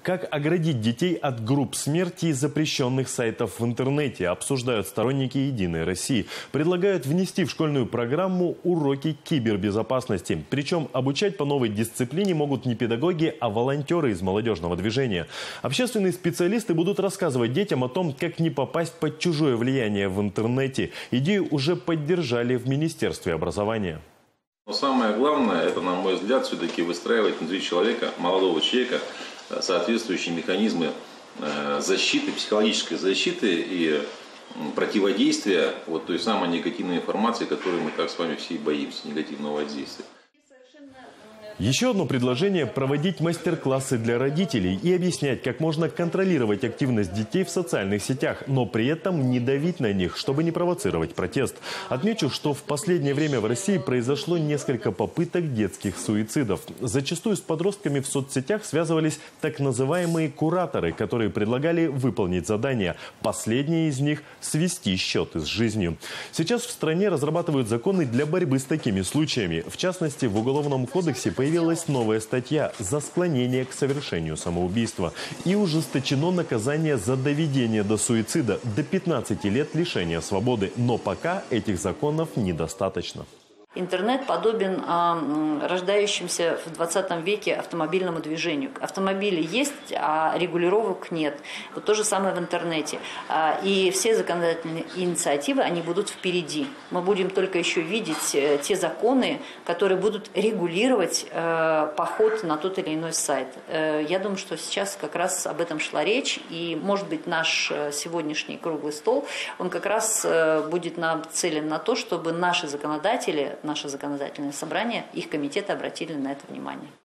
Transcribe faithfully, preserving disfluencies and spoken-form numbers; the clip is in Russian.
Как оградить детей от групп смерти и запрещенных сайтов в интернете, обсуждают сторонники «Единой России». Предлагают внести в школьную программу уроки кибербезопасности. Причем обучать по новой дисциплине могут не педагоги, а волонтеры из молодежного движения. Общественные специалисты будут рассказывать детям о том, как не попасть под чужое влияние в интернете. Идею уже поддержали в Министерстве образования. Но самое главное, это, на мой взгляд, все-таки выстраивать внутри человека, молодого человека, соответствующие механизмы защиты, психологической защиты и противодействия вот той самой негативной информации, которой мы так с вами все и боимся, негативного воздействия. Еще одно предложение – проводить мастер-классы для родителей и объяснять, как можно контролировать активность детей в социальных сетях, но при этом не давить на них, чтобы не провоцировать протест. Отмечу, что в последнее время в России произошло несколько попыток детских суицидов. Зачастую с подростками в соцсетях связывались так называемые кураторы, которые предлагали выполнить задания. Последние из них – свести счеты с жизнью. Сейчас в стране разрабатывают законы для борьбы с такими случаями. В частности, в Уголовном кодексе появилась Появилась новая статья за склонение к совершению самоубийства. И ужесточено наказание за доведение до суицида до пятнадцати лет лишения свободы. Но пока этих законов недостаточно. Интернет подобен э, рождающимся в двадцатом веке автомобильному движению. Автомобили есть, а регулировок нет. Вот то же самое в интернете. А, и все законодательные инициативы, они будут впереди. Мы будем только еще видеть э, те законы, которые будут регулировать э, поход на тот или иной сайт. Э, я думаю, что сейчас как раз об этом шла речь. И, может быть, наш сегодняшний круглый стол, он как раз э, будет нацелен на то, чтобы наши законодатели, наше законодательное собрание, их комитеты обратили на это внимание.